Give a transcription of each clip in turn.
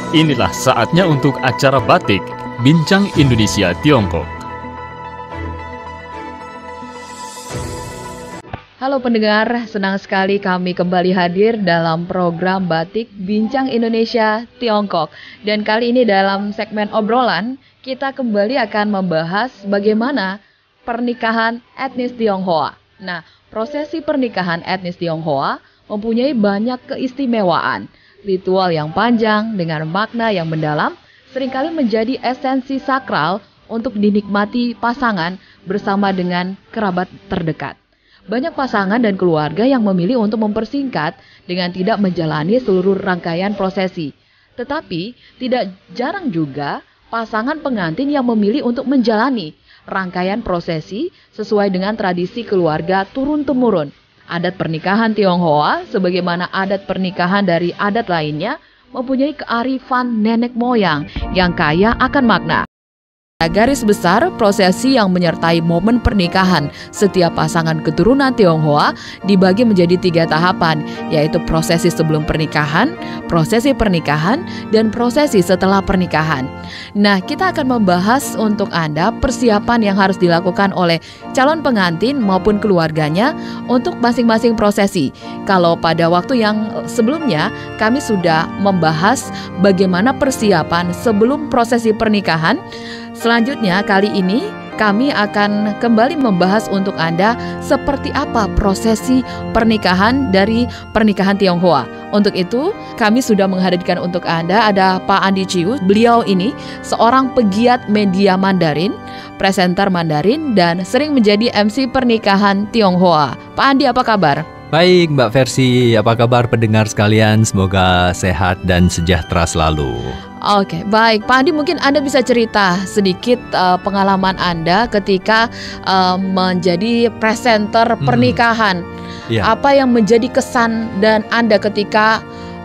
Inilah saatnya untuk acara batik, Bincang Indonesia Tiongkok. Halo pendengar, senang sekali kami kembali hadir dalam program Batik Bincang Indonesia Tiongkok. Dan kali ini dalam segmen obrolan, kita kembali akan membahas bagaimana pernikahan etnis Tionghoa. Nah, prosesi pernikahan etnis Tionghoa mempunyai banyak keistimewaan. Ritual yang panjang dengan makna yang mendalam seringkali menjadi esensi sakral untuk dinikmati pasangan bersama dengan kerabat terdekat. Banyak pasangan dan keluarga yang memilih untuk mempersingkat dengan tidak menjalani seluruh rangkaian prosesi. Tetapi tidak jarang juga pasangan pengantin yang memilih untuk menjalani rangkaian prosesi sesuai dengan tradisi keluarga turun-temurun. Adat pernikahan Tionghoa, sebagaimana adat pernikahan dari adat lainnya, mempunyai kearifan nenek moyang yang kaya akan makna. Garis besar, prosesi yang menyertai momen pernikahan setiap pasangan keturunan Tionghoa dibagi menjadi 3 tahapan, yaitu prosesi sebelum pernikahan, prosesi pernikahan, dan prosesi setelah pernikahan. Nah, kita akan membahas untuk Anda persiapan yang harus dilakukan oleh calon pengantin maupun keluarganya untuk masing-masing prosesi. Kalau pada waktu yang sebelumnya, kami sudah membahas bagaimana persiapan sebelum prosesi pernikahan. Selanjutnya kali ini kami akan kembali membahas untuk Anda seperti apa prosesi pernikahan dari pernikahan Tionghoa. Untuk itu kami sudah menghadirkan untuk Anda ada Pak Andi Chiu. Beliau ini seorang pegiat media Mandarin, presenter Mandarin, dan sering menjadi MC pernikahan Tionghoa. Pak Andi, apa kabar? Baik Mbak Versi, apa kabar pendengar sekalian? Semoga sehat dan sejahtera selalu. Oke, baik. Pak Andi, mungkin Anda bisa cerita sedikit pengalaman Anda ketika menjadi presenter pernikahan. Yeah. Apa yang menjadi kesan dan Anda ketika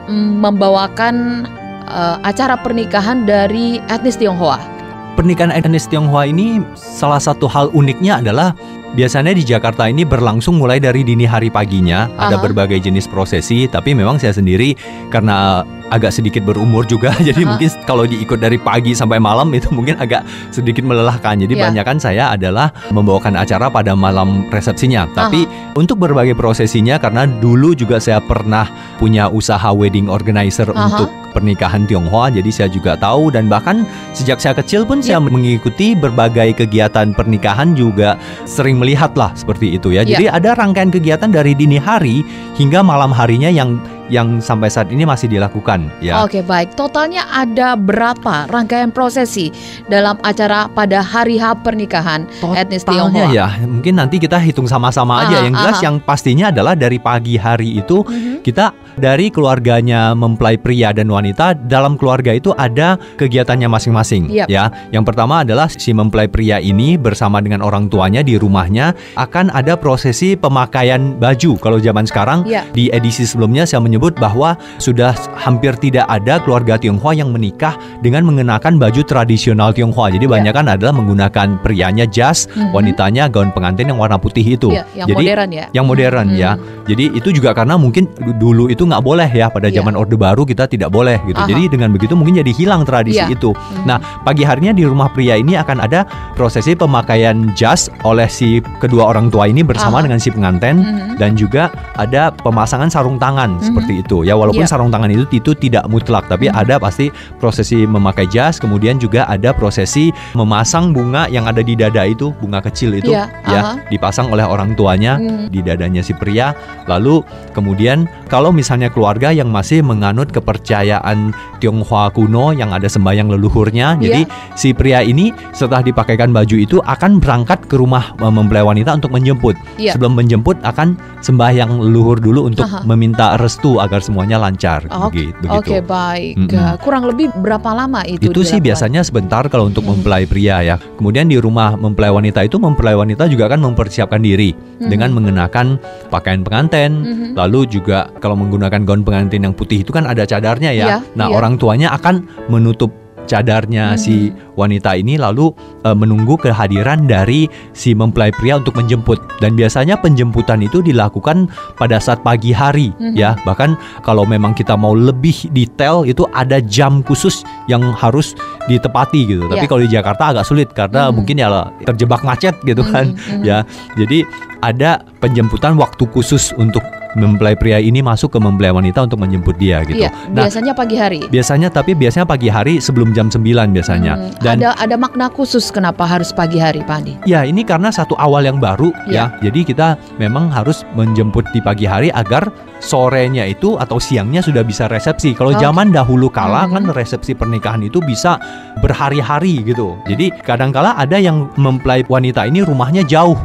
membawakan acara pernikahan dari etnis Tionghoa? Pernikahan etnis Tionghoa ini salah satu hal uniknya adalah biasanya di Jakarta ini berlangsung mulai dari dini hari paginya. Ada berbagai jenis prosesi, tapi memang saya sendiri karena agak sedikit berumur juga, jadi mungkin kalau diikut dari pagi sampai malam itu mungkin agak sedikit melelahkan. Jadi banyakan saya adalah membawakan acara pada malam resepsinya. Tapi untuk berbagai prosesinya, karena dulu juga saya pernah punya usaha wedding organizer untuk pernikahan Tionghoa, jadi saya juga tahu, dan bahkan sejak saya kecil pun saya mengikuti berbagai kegiatan pernikahan, juga sering melihat lah seperti itu ya. Jadi ada rangkaian kegiatan dari dini hari hingga malam harinya yang sampai saat ini masih dilakukan ya. Oke, baik. Totalnya ada berapa rangkaian prosesi dalam acara pada hari H pernikahan etnis Tionghoa? Ya, mungkin nanti kita hitung sama-sama aja. Yang jelas yang pastinya adalah dari pagi hari itu kita dari keluarganya mempelai pria dan wanita, dalam keluarga itu ada kegiatannya masing-masing ya. Yang pertama adalah si mempelai pria ini bersama dengan orang tuanya di rumahnya akan ada prosesi pemakaian baju. Kalau zaman sekarang di edisi sebelumnya saya menyebut bahwa sudah hampir tidak ada keluarga Tionghoa yang menikah dengan mengenakan baju tradisional Tionghoa. Jadi banyakan adalah menggunakan prianya jas, wanitanya gaun pengantin yang warna putih itu. Yang jadi modern ya. Yang modern ya. Jadi itu juga karena mungkin dulu itu nggak boleh ya, pada zaman Orde Baru kita tidak boleh gitu. Jadi dengan begitu mungkin jadi hilang tradisi itu. Nah, pagi harinya di rumah pria ini akan ada prosesi pemakaian jas oleh si kedua orang tua ini bersama dengan si pengantin, dan juga ada pemasangan sarung tangan seperti itu ya. Walaupun sarung tangan itu tidak mutlak, tapi ada pasti prosesi memakai jas. Kemudian juga ada prosesi memasang bunga yang ada di dada itu, bunga kecil itu dipasang oleh orang tuanya di dadanya si pria. Lalu kemudian kalau misalnya keluarga yang masih menganut kepercayaan Tionghoa kuno yang ada sembahyang leluhurnya, jadi si pria ini setelah dipakaikan baju itu akan berangkat ke rumah mempelai wanita untuk menjemput. Sebelum menjemput akan sembahyang leluhur dulu untuk meminta restu agar semuanya lancar. Begitu. Oke, baik. Kurang lebih berapa lama itu? Itu sih biasanya sebentar kalau untuk mempelai pria ya. Kemudian di rumah mempelai wanita itu, mempelai wanita juga akan mempersiapkan diri dengan mengenakan pakaian pengantin. Lalu juga kalau menggunakan gaun pengantin yang putih itu kan ada cadarnya ya. Nah, orang tuanya akan menutup cadarnya si wanita ini, lalu menunggu kehadiran dari si mempelai pria untuk menjemput. Dan biasanya penjemputan itu dilakukan pada saat pagi hari ya. Bahkan kalau memang kita mau lebih detail itu ada jam khusus yang harus ditepati gitu. Tapi kalau di Jakarta agak sulit karena mungkin ya terjebak macet gitu kan ya. Jadi ada penjemputan waktu khusus untuk mempelai pria ini masuk ke mempelai wanita untuk menjemput dia gitu. Iya, biasanya pagi hari. Biasanya pagi hari sebelum jam 9 biasanya. Dan ada makna khusus kenapa harus pagi hari, Pak Andi? Ya, ini karena satu awal yang baru ya. Jadi kita memang harus menjemput di pagi hari agar sorenya itu atau siangnya sudah bisa resepsi. Kalau zaman dahulu kala kan resepsi pernikahan itu bisa berhari-hari gitu. Jadi kadang-kala ada yang mempelai wanita ini rumahnya jauh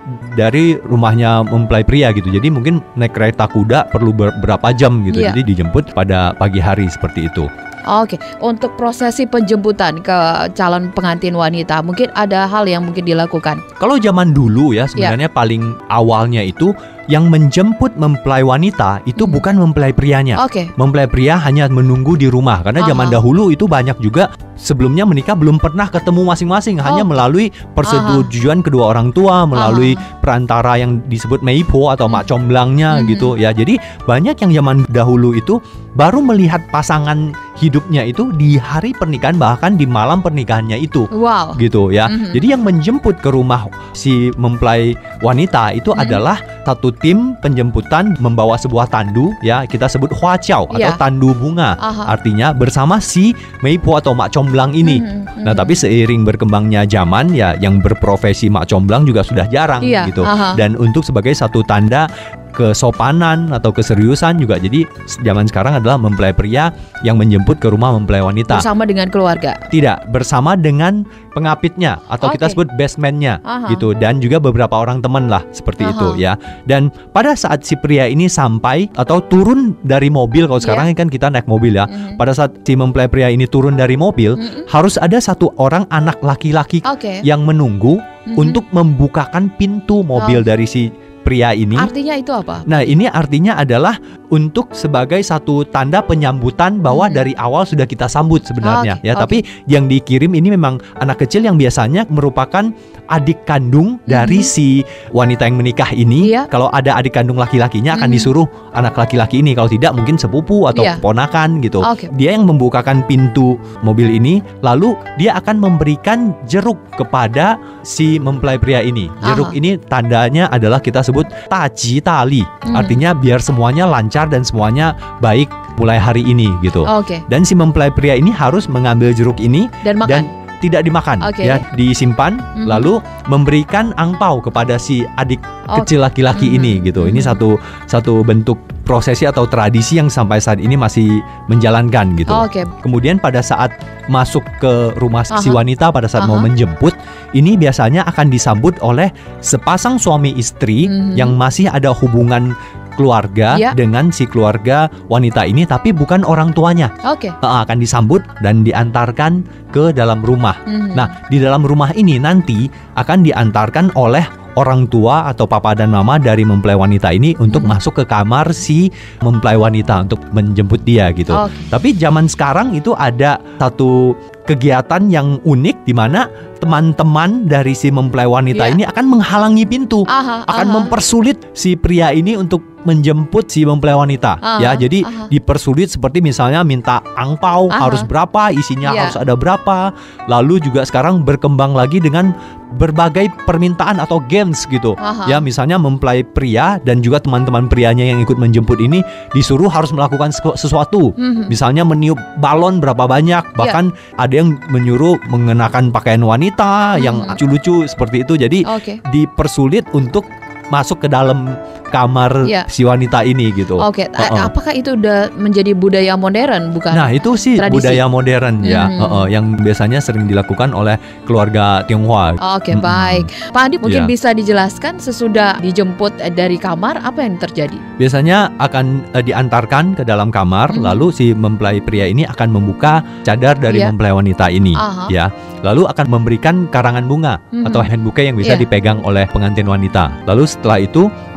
dari rumahnya mempelai pria gitu. Jadi mungkin naik kereta kuda perlu berapa jam gitu. Jadi dijemput pada pagi hari seperti itu. Oke, untuk prosesi penjemputan ke calon pengantin wanita, mungkin ada hal yang mungkin dilakukan. Kalau zaman dulu ya sebenarnya paling awalnya itu yang menjemput mempelai wanita itu bukan mempelai prianya. Mempelai pria hanya menunggu di rumah karena zaman dahulu itu banyak juga sebelumnya menikah belum pernah ketemu masing-masing, hanya melalui persetujuan kedua orang tua, melalui perantara yang disebut meipo atau mak comblangnya gitu ya. Jadi banyak yang zaman dahulu itu baru melihat pasangan hidupnya itu di hari pernikahan, bahkan di malam pernikahannya itu. Gitu ya. Jadi yang menjemput ke rumah si mempelai wanita itu adalah satu tim penjemputan membawa sebuah tandu ya, kita sebut huaqiao atau tandu bunga. Artinya bersama si meipo atau mak comblang ini. Nah, tapi seiring berkembangnya zaman ya, yang berprofesi mak comblang juga sudah jarang gitu. Dan untuk sebagai satu tanda kesopanan atau keseriusan juga, jadi zaman sekarang adalah mempelai pria yang menjemput ke rumah mempelai wanita bersama dengan keluarga. Tidak, bersama dengan pengapitnya atau kita sebut best man-nya gitu, dan juga beberapa orang teman lah seperti itu ya. Dan pada saat si pria ini sampai atau turun dari mobil, kalau sekarang kan kita naik mobil ya, pada saat si mempelai pria ini turun dari mobil harus ada satu orang anak laki-laki yang menunggu untuk membukakan pintu mobil dari si pria ini. Artinya itu apa? Nah, ini artinya adalah untuk sebagai satu tanda penyambutan bahwa dari awal sudah kita sambut sebenarnya ya. Tapi yang dikirim ini memang anak kecil yang biasanya merupakan adik kandung dari si wanita yang menikah ini. Kalau ada adik kandung laki-lakinya akan disuruh anak laki-laki ini, kalau tidak mungkin sepupu atau keponakan gitu. Dia yang membukakan pintu mobil ini, lalu dia akan memberikan jeruk kepada si mempelai pria ini. Jeruk ini tandanya adalah kita sebut taji tali. Artinya biar semuanya lancar dan semuanya baik mulai hari ini gitu. Dan si mempelai pria ini harus mengambil jeruk ini dan tidak dimakan ya, disimpan lalu memberikan angpau kepada si adik kecil laki-laki ini gitu. Ini satu bentuk prosesi atau tradisi yang sampai saat ini masih menjalankan gitu. Kemudian pada saat masuk ke rumah si wanita, pada saat mau menjemput, ini biasanya akan disambut oleh sepasang suami istri yang masih ada hubungan keluarga dengan si keluarga wanita ini, tapi bukan orang tuanya. Akan disambut dan diantarkan ke dalam rumah. Nah, di dalam rumah ini nanti akan diantarkan oleh orang tua atau papa dan mama dari mempelai wanita ini untuk masuk ke kamar si mempelai wanita untuk menjemput dia gitu. Tapi zaman sekarang itu ada satu kegiatan yang unik di mana teman-teman dari si mempelai wanita ini akan menghalangi pintu, akan mempersulit si pria ini untuk menjemput si mempelai wanita ya. Jadi dipersulit seperti misalnya minta angpau harus berapa, isinya harus ada berapa. Lalu juga sekarang berkembang lagi dengan berbagai permintaan atau games gitu ya. Misalnya mempelai pria dan juga teman-teman prianya yang ikut menjemput ini disuruh harus melakukan sesuatu. Misalnya meniup balon berapa banyak, bahkan ada yang menyuruh mengenakan pakaian wanita yang lucu-lucu seperti itu. Jadi dipersulit untuk masuk ke dalam kamar si wanita ini gitu. Apakah itu udah menjadi budaya modern bukan? Nah, itu sih tradisi budaya modern ya, yang biasanya sering dilakukan oleh keluarga Tionghoa. Baik. Pak Andi mungkin bisa dijelaskan sesudah dijemput dari kamar apa yang terjadi? Biasanya akan diantarkan ke dalam kamar, lalu si mempelai pria ini akan membuka cadar dari mempelai wanita ini ya. Lalu akan memberikan karangan bunga atau hand bouquet yang bisa dipegang oleh pengantin wanita. Lalu setelah itu akan dijemput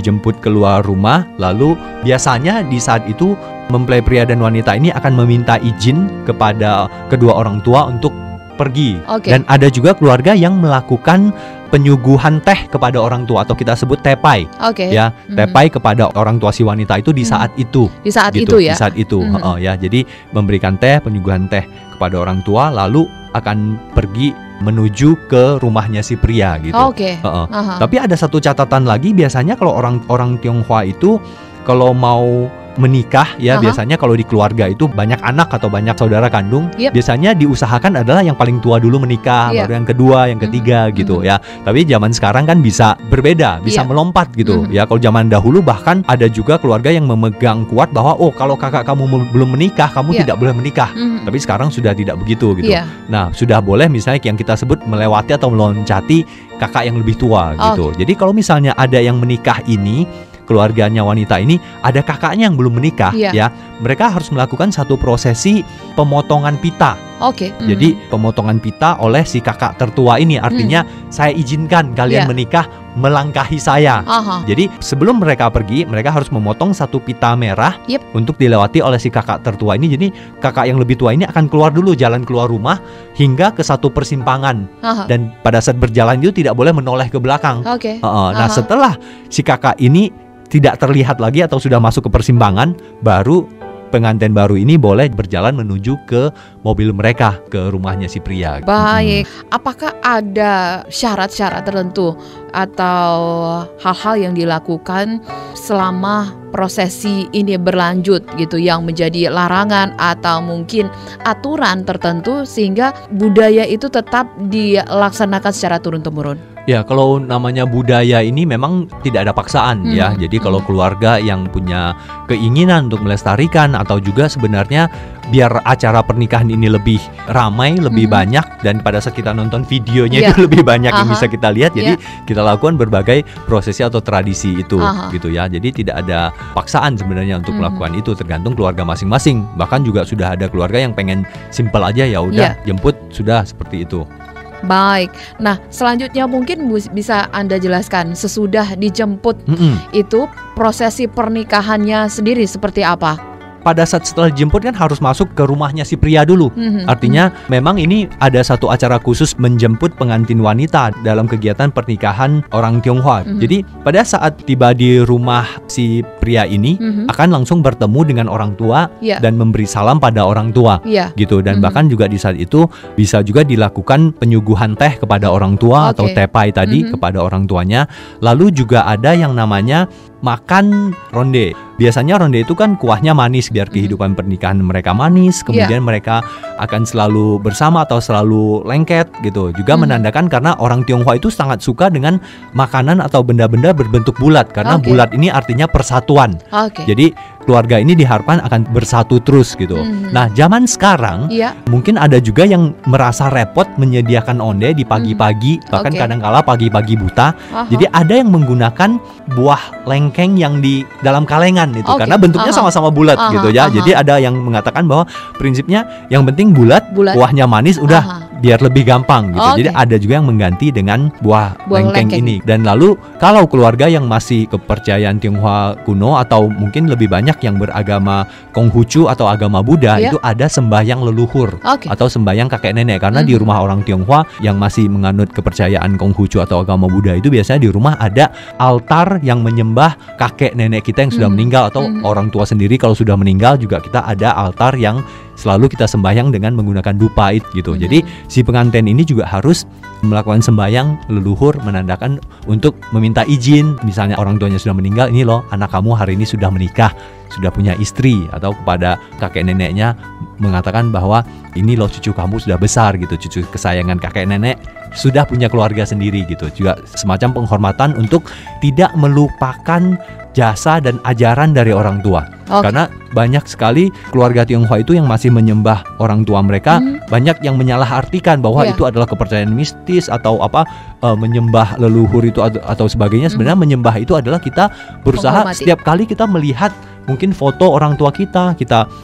dijemput keluar rumah, lalu biasanya di saat itu mempelai pria dan wanita ini akan meminta izin kepada kedua orang tua untuk pergi. Dan ada juga keluarga yang melakukan penyuguhan teh kepada orang tua atau kita sebut tepai. Ya, tepai kepada orang tua si wanita itu di saat itu. Di saat gitu, itu ya. Di saat itu, ya. Jadi memberikan teh, penyuguhan teh kepada orang tua, lalu akan pergi menuju ke rumahnya si pria gitu. Tapi ada satu catatan lagi, biasanya kalau orang Tionghoa itu kalau mau menikah ya, biasanya kalau di keluarga itu banyak anak atau banyak saudara kandung, biasanya diusahakan adalah yang paling tua dulu menikah, baru yang kedua, yang ketiga gitu ya. Tapi zaman sekarang kan bisa berbeda, bisa melompat gitu ya. Kalau zaman dahulu bahkan ada juga keluarga yang memegang kuat bahwa oh, kalau kakak kamu belum menikah, kamu tidak boleh menikah. Tapi sekarang sudah tidak begitu gitu. Nah, sudah boleh misalnya yang kita sebut melewati atau meloncati kakak yang lebih tua gitu. Jadi kalau misalnya ada yang menikah ini, keluarganya wanita ini ada kakaknya yang belum menikah ya, mereka harus melakukan satu prosesi pemotongan pita. Jadi pemotongan pita oleh si kakak tertua ini, artinya saya izinkan kalian menikah melangkahi saya. Jadi sebelum mereka pergi, mereka harus memotong satu pita merah untuk dilewati oleh si kakak tertua ini. Jadi kakak yang lebih tua ini akan keluar dulu, jalan keluar rumah hingga ke satu persimpangan. Dan pada saat berjalan itu tidak boleh menoleh ke belakang. Nah, setelah si kakak ini tidak terlihat lagi atau sudah masuk ke persimpangan, baru pengantin baru ini boleh berjalan menuju ke mobil mereka, ke rumahnya si pria. Baik, apakah ada syarat-syarat tertentu atau hal-hal yang dilakukan selama prosesi ini berlanjut gitu yang menjadi larangan atau mungkin aturan tertentu sehingga budaya itu tetap dilaksanakan secara turun-temurun? Ya, kalau namanya budaya ini memang tidak ada paksaan ya. Jadi kalau keluarga yang punya keinginan untuk melestarikan atau juga sebenarnya biar acara pernikahan ini lebih ramai, lebih banyak, dan pada saat kita nonton videonya itu lebih banyak yang bisa kita lihat. Jadi kita lakukan berbagai prosesi atau tradisi itu gitu ya. Jadi tidak ada paksaan sebenarnya untuk melakukan itu, tergantung keluarga masing-masing. Bahkan juga sudah ada keluarga yang pengen simpel aja, ya udah jemput sudah seperti itu. Baik, nah selanjutnya mungkin bisa Anda jelaskan sesudah dijemput itu prosesi pernikahannya sendiri seperti apa? Pada saat setelah dijemput kan harus masuk ke rumahnya si pria dulu. Artinya memang ini ada satu acara khusus menjemput pengantin wanita dalam kegiatan pernikahan orang Tionghoa. Jadi pada saat tiba di rumah si pria ini akan langsung bertemu dengan orang tua dan memberi salam pada orang tua gitu. Dan bahkan juga di saat itu bisa juga dilakukan penyuguhan teh kepada orang tua atau tepai tadi kepada orang tuanya. Lalu juga ada yang namanya makan ronde. Biasanya ronde itu kan kuahnya manis biar kehidupan pernikahan mereka manis. Kemudian mereka akan selalu bersama atau selalu lengket gitu. Juga menandakan karena orang Tionghoa itu sangat suka dengan makanan atau benda-benda berbentuk bulat. Karena bulat ini artinya persatuan. Jadi keluarga ini diharapkan akan bersatu terus gitu. Nah, zaman sekarang mungkin ada juga yang merasa repot menyediakan onde di pagi-pagi, bahkan kadang-kala pagi-pagi buta. Jadi ada yang menggunakan buah lengkeng yang di dalam kalengan itu karena bentuknya sama-sama bulat gitu ya. Jadi ada yang mengatakan bahwa prinsipnya yang penting bulat, kuahnya manis, udah biar lebih gampang gitu. Jadi ada juga yang mengganti dengan buah lengkeng ini. Dan lalu kalau keluarga yang masih kepercayaan Tionghoa kuno atau mungkin lebih banyak yang beragama Konghucu atau agama Buddha, itu ada sembahyang leluhur atau sembahyang kakek nenek. Karena di rumah orang Tionghoa yang masih menganut kepercayaan Konghucu atau agama Buddha itu biasanya di rumah ada altar yang menyembah kakek nenek kita yang sudah meninggal atau orang tua sendiri kalau sudah meninggal juga kita ada altar yang selalu kita sembahyang dengan menggunakan dupait gitu. Jadi si pengantin ini juga harus melakukan sembahyang leluhur menandakan untuk meminta izin. Misalnya orang tuanya sudah meninggal, ini loh anak kamu hari ini sudah menikah, sudah punya istri, atau kepada kakek neneknya mengatakan bahwa ini loh cucu kamu sudah besar gitu, cucu kesayangan kakek nenek sudah punya keluarga sendiri gitu. Juga semacam penghormatan untuk tidak melupakan jasa dan ajaran dari orang tua. Karena banyak sekali keluarga Tionghoa itu yang masih menyembah orang tua mereka, banyak yang menyalahartikan bahwa itu adalah kepercayaan mistis atau apa, menyembah leluhur itu atau sebagainya. Sebenarnya menyembah itu adalah kita berusaha setiap kali kita melihat mungkin foto orang tua kita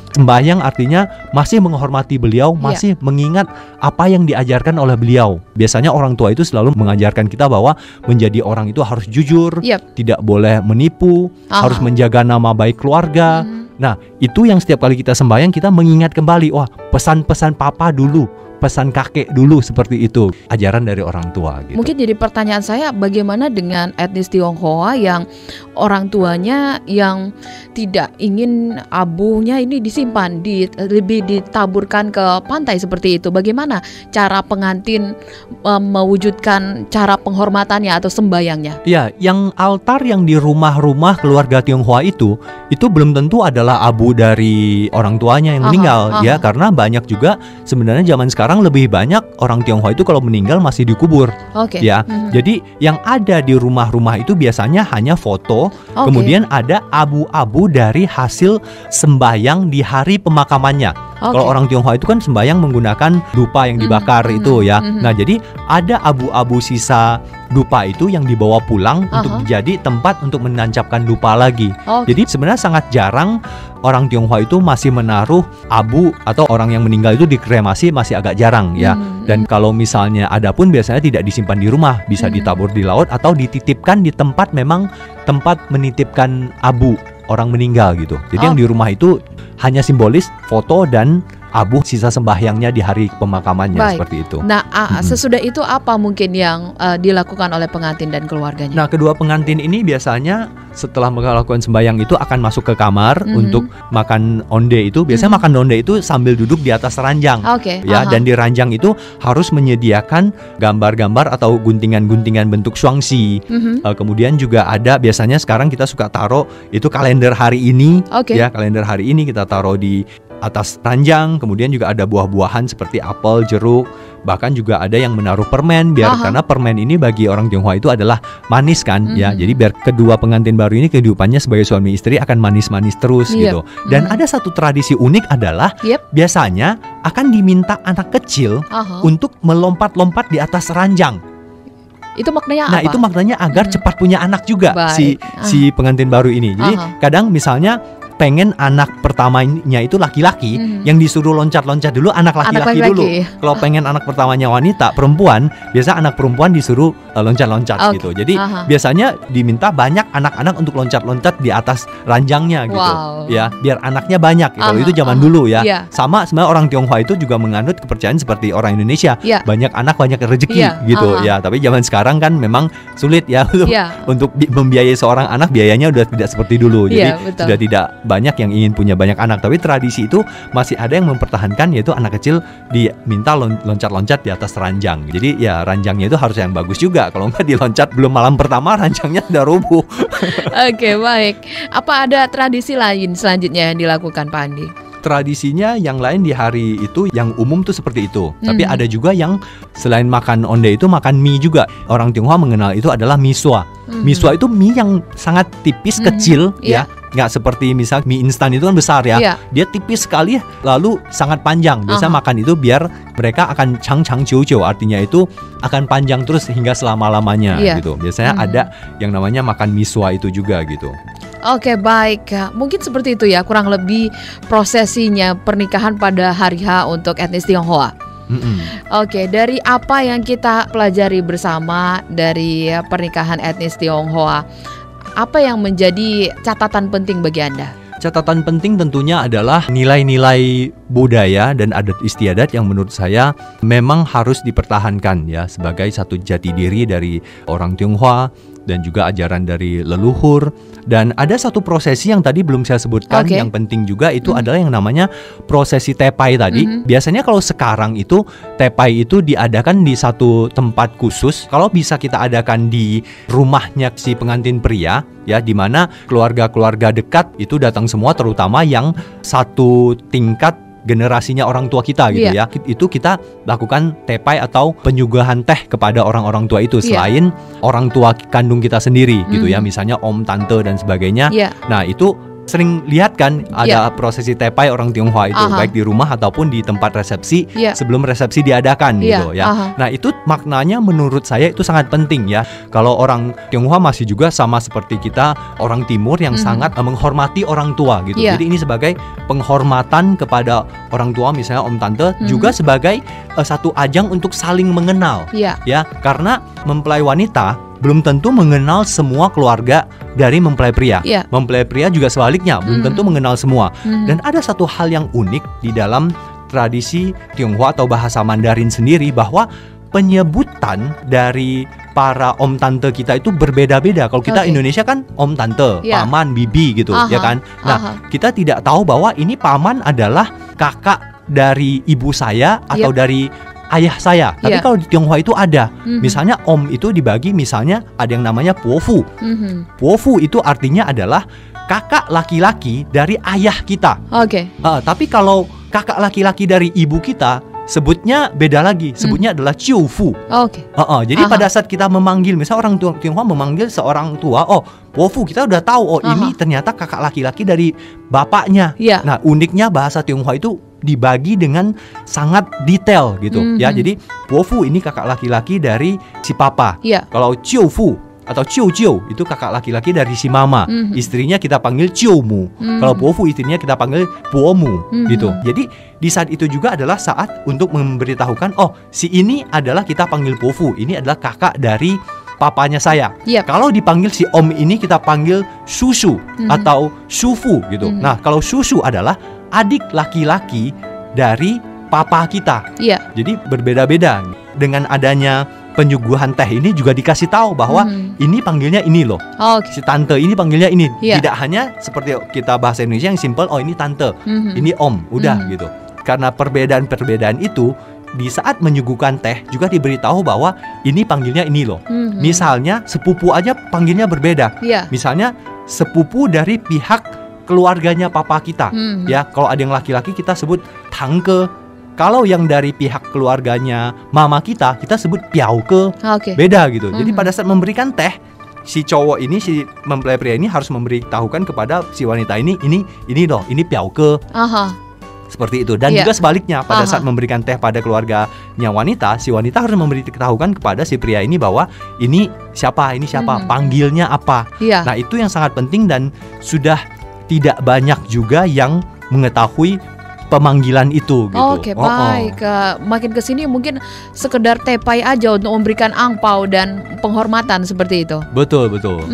sembahyang, artinya masih menghormati beliau, masih mengingat apa yang diajarkan oleh beliau. Biasanya biasanya orang tua itu selalu mengajarkan kita bahwa menjadi orang itu harus jujur, tidak boleh menipu, harus menjaga nama baik keluarga. Nah, itu yang setiap kali kita sembahyang kita mengingat kembali, wah, pesan-pesan papa dulu, pesan kakek dulu, seperti itu ajaran dari orang tua gitu. Mungkin jadi pertanyaan saya, bagaimana dengan etnis Tionghoa yang orang tuanya yang tidak ingin abunya ini disimpan, lebih ditaburkan ke pantai seperti itu? Bagaimana cara pengantin mewujudkan cara penghormatannya atau sembayangnya? Ya, yang altar yang di rumah-rumah keluarga Tionghoa itu belum tentu adalah abu dari orang tuanya yang meninggal, ya, karena banyak juga sebenarnya zaman sekarang lebih banyak orang Tionghoa itu kalau meninggal masih dikubur, ya. Jadi yang ada di rumah-rumah itu biasanya hanya foto, kemudian ada abu-abu dari hasil sembayang di hari pemakamannya. Kalau orang Tionghoa itu kan sembayang menggunakan dupa yang dibakar itu, ya. Nah, jadi ada abu-abu sisa dupa itu yang dibawa pulang untuk jadi tempat untuk menancapkan dupa lagi. Jadi sebenarnya sangat jarang orang Tionghoa itu masih menaruh abu atau orang yang meninggal itu dikremasi, masih agak jarang, ya. Dan kalau misalnya ada pun biasanya tidak disimpan di rumah, bisa ditabur di laut atau dititipkan di tempat memang tempat menitipkan abu orang meninggal gitu. Jadi yang di rumah itu hanya simbolis foto dan abu sisa sembahyangnya di hari pemakamannya. Baik. Seperti itu. Nah, sesudah itu apa mungkin yang dilakukan oleh pengantin dan keluarganya? Nah, kedua pengantin ini biasanya setelah melakukan sembahyang itu akan masuk ke kamar untuk makan onde itu. Biasanya makan onde itu sambil duduk di atas ranjang, ya. Dan di ranjang itu harus menyediakan gambar-gambar atau guntingan-guntingan bentuk shuangxi. Kemudian juga ada biasanya sekarang kita suka taruh itu kalender hari ini, ya. Kalender hari ini kita taruh di atas ranjang. Kemudian juga ada buah-buahan seperti apel, jeruk, bahkan juga ada yang menaruh permen karena permen ini bagi orang Tionghoa itu adalah manis kan, ya. Jadi biar kedua pengantin baru ini kehidupannya sebagai suami istri akan manis-manis terus gitu. Dan ada satu tradisi unik adalah biasanya akan diminta anak kecil untuk melompat-lompat di atas ranjang. Itu maknanya apa? Nah, itu maknanya agar cepat punya anak juga si pengantin baru ini. Jadi kadang misalnya pengen anak pertamanya itu laki-laki, yang disuruh loncat-loncat dulu anak laki-laki dulu. Kalau pengen anak pertamanya wanita, perempuan, biasa anak perempuan disuruh loncat-loncat gitu. Jadi biasanya diminta banyak anak-anak untuk loncat-loncat di atas ranjangnya gitu, ya, biar anaknya banyak. Kalau itu zaman dulu, ya. Sama sebenarnya orang Tionghoa itu juga menganut kepercayaan seperti orang Indonesia, banyak anak banyak rezeki gitu, ya. Tapi zaman sekarang kan memang sulit, ya, untuk membiayai seorang anak, biayanya udah tidak seperti dulu. Jadi sudah tidak banyak yang ingin punya banyak anak, tapi tradisi itu masih ada yang mempertahankan, yaitu anak kecil diminta loncat-loncat di atas ranjang. Jadi ya ranjangnya itu harus yang bagus juga, kalau nggak diloncat belum malam pertama ranjangnya udah rubuh. Oke, baik. Apa ada tradisi lain selanjutnya yang dilakukan Pak Andi? Tradisinya yang lain di hari itu yang umum tuh seperti itu. Tapi ada juga yang selain makan onde itu makan mie juga. Orang Tionghoa mengenal itu adalah misua. Misua itu mie yang sangat tipis, kecil, ya. Nggak seperti misal mie instan itu kan besar, ya. Dia tipis sekali lalu sangat panjang. Biasa makan itu biar mereka akan chang-chang jiu-jiu, artinya itu akan panjang terus hingga selama-lamanya gitu. Biasanya ada yang namanya makan misua itu juga gitu. Oke, baik. Mungkin seperti itu, ya, kurang lebih prosesinya pernikahan pada hari H untuk etnis Tionghoa. Oke, dari apa yang kita pelajari bersama dari pernikahan etnis Tionghoa, apa yang menjadi catatan penting bagi Anda? Catatan penting tentunya adalah nilai-nilai budaya dan adat istiadat yang menurut saya memang harus dipertahankan, ya, sebagai satu jati diri dari orang Tionghoa dan juga ajaran dari leluhur. Dan ada satu prosesi yang tadi belum saya sebutkan, yang penting juga itu adalah yang namanya prosesi tepai tadi. Biasanya kalau sekarang itu tepai itu diadakan di satu tempat khusus. Kalau bisa kita adakan di rumahnya si pengantin pria, ya, di mana keluarga-keluarga dekat itu datang semua, terutama yang satu tingkat generasinya orang tua kita gitu, ya. Itu kita lakukan tepai atau penyuguhan teh kepada orang-orang tua itu selain orang tua kandung kita sendiri gitu, ya, misalnya om, tante dan sebagainya. Nah, itu sering lihat kan ada prosesi tepai orang Tionghoa itu, baik di rumah ataupun di tempat resepsi sebelum resepsi diadakan gitu ya. Nah itu maknanya menurut saya itu sangat penting ya. Kalau orang Tionghoa masih juga sama seperti kita orang Timur yang sangat menghormati orang tua gitu. Jadi ini sebagai penghormatan kepada orang tua, misalnya om tante, juga sebagai satu ajang untuk saling mengenal ya. Karena mempelai wanita belum tentu mengenal semua keluarga dari mempelai pria. Mempelai pria juga sebaliknya, belum tentu mengenal semua. Dan ada satu hal yang unik di dalam tradisi Tionghoa atau bahasa Mandarin sendiri, bahwa penyebutan dari para om tante kita itu berbeda-beda. Kalau kita Indonesia kan om tante, paman, bibi gitu, ya kan. Nah, kita tidak tahu bahwa ini paman adalah kakak dari ibu saya atau dari ayah saya. Tapi kalau di Tionghoa itu ada. Misalnya om itu dibagi, misalnya ada yang namanya puofu. Puofu itu artinya adalah kakak laki-laki dari ayah kita. Tapi kalau kakak laki-laki dari ibu kita, sebutnya beda lagi. Sebutnya adalah ciufu. Jadi pada saat kita memanggil, misalnya orang Tionghoa memanggil seorang tua, puofu, kita udah tahu ini ternyata kakak laki-laki dari bapaknya. Nah, uniknya bahasa Tionghoa itu dibagi dengan sangat detail gitu ya. Jadi puofu ini kakak laki-laki dari si papa. Kalau ciufu atau ciu-ciu itu kakak laki-laki dari si mama. Istrinya kita panggil ciumu. Kalau puofu istrinya kita panggil puomu gitu. Jadi di saat itu juga adalah saat untuk memberitahukan, si ini adalah kita panggil puofu, ini adalah kakak dari papanya saya. Kalau dipanggil si om ini kita panggil susu atau sufu gitu. Nah, kalau susu adalah adik laki-laki dari papa kita. Jadi berbeda-beda. Dengan adanya penyuguhan teh ini juga dikasih tahu bahwa ini panggilnya ini loh. Si tante ini panggilnya ini. Tidak hanya seperti kita bahasa Indonesia yang simple, ini tante, ini om, udah gitu. Karena perbedaan-perbedaan itu di saat menyuguhkan teh juga diberitahu bahwa ini panggilnya ini loh. Misalnya sepupu aja panggilnya berbeda. Misalnya sepupu dari pihak keluarganya papa kita, ya. Kalau ada yang laki-laki kita sebut tangke. Kalau yang dari pihak keluarganya mama kita sebut piauke. Beda gitu. Jadi pada saat memberikan teh, si cowok ini, si mempelai pria ini harus memberitahukan kepada si wanita ini loh, ini piauke. Seperti itu. Dan juga sebaliknya, pada saat memberikan teh pada keluarganya wanita, si wanita harus memberitahukan kepada si pria ini bahwa ini siapa, panggilnya apa. Nah, itu yang sangat penting dan sudah tidak banyak juga yang mengetahui pemanggilan itu gitu. Baik. Makin kesini mungkin sekedar tepai aja untuk memberikan angpau dan penghormatan seperti itu. Betul.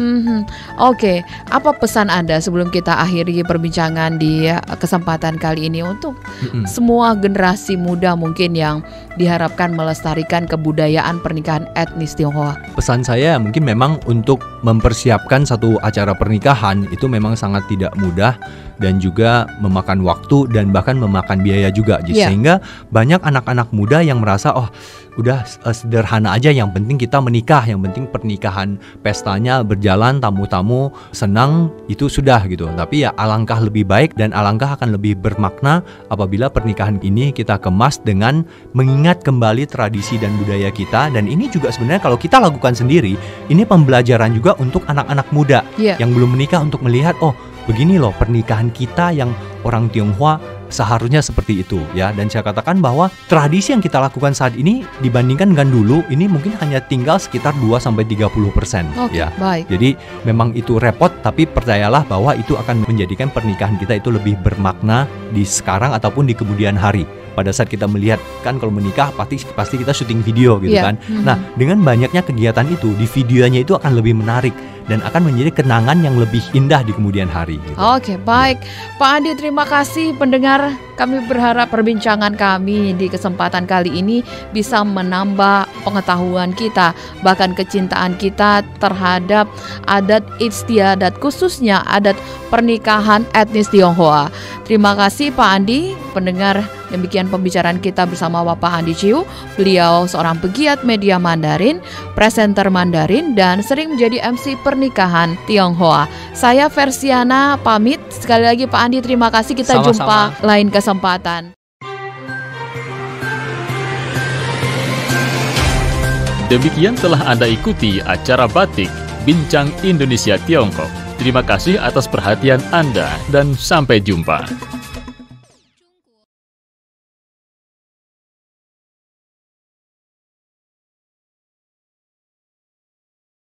Apa pesan Anda sebelum kita akhiri perbincangan di kesempatan kali ini untuk semua generasi muda mungkin yang diharapkan melestarikan kebudayaan pernikahan etnis Tionghoa? Pesan saya mungkin memang untuk mempersiapkan satu acara pernikahan itu memang sangat tidak mudah dan juga memakan waktu dan bahkan memakan biaya juga. Sehingga banyak anak-anak muda yang merasa udah sederhana aja, yang penting kita menikah, yang penting pernikahan pestanya berjalan, tamu-tamu senang, itu sudah gitu. Tapi ya alangkah lebih baik dan alangkah akan lebih bermakna apabila pernikahan ini kita kemas dengan mengingat kembali tradisi dan budaya kita. Dan ini juga sebenarnya kalau kita lakukan sendiri, ini pembelajaran juga untuk anak-anak muda yang belum menikah untuk melihat, begini loh pernikahan kita yang orang Tionghoa seharusnya seperti itu ya. Dan saya katakan bahwa tradisi yang kita lakukan saat ini dibandingkan dengan dulu, ini mungkin hanya tinggal sekitar 2-30% ya. Baik. Jadi memang itu repot, tapi percayalah bahwa itu akan menjadikan pernikahan kita itu lebih bermakna di sekarang ataupun di kemudian hari. Pada saat kita melihat, kan kalau menikah pasti kita syuting video gitu kan. Nah, dengan banyaknya kegiatan itu, di videonya itu akan lebih menarik dan akan menjadi kenangan yang lebih indah di kemudian hari gitu. Baik. Pak Andi, terima kasih. Pendengar, kami berharap perbincangan kami di kesempatan kali ini bisa menambah pengetahuan kita, bahkan kecintaan kita terhadap adat istiadat, khususnya adat pernikahan etnis Tionghoa. Terima kasih Pak Andi. Pendengar, demikian pembicaraan kita bersama Bapak Andi Ciu. Beliau seorang pegiat media Mandarin, presenter Mandarin, dan sering menjadi MC pernikahan Tionghoa. Saya Versiana pamit. Sekali lagi Pak Andi, terima kasih. Kita Sama-sama. Jumpa lain kesempatan. Demikian telah Anda ikuti acara Batik Bincang Indonesia Tiongkok. Terima kasih atas perhatian Anda dan sampai jumpa.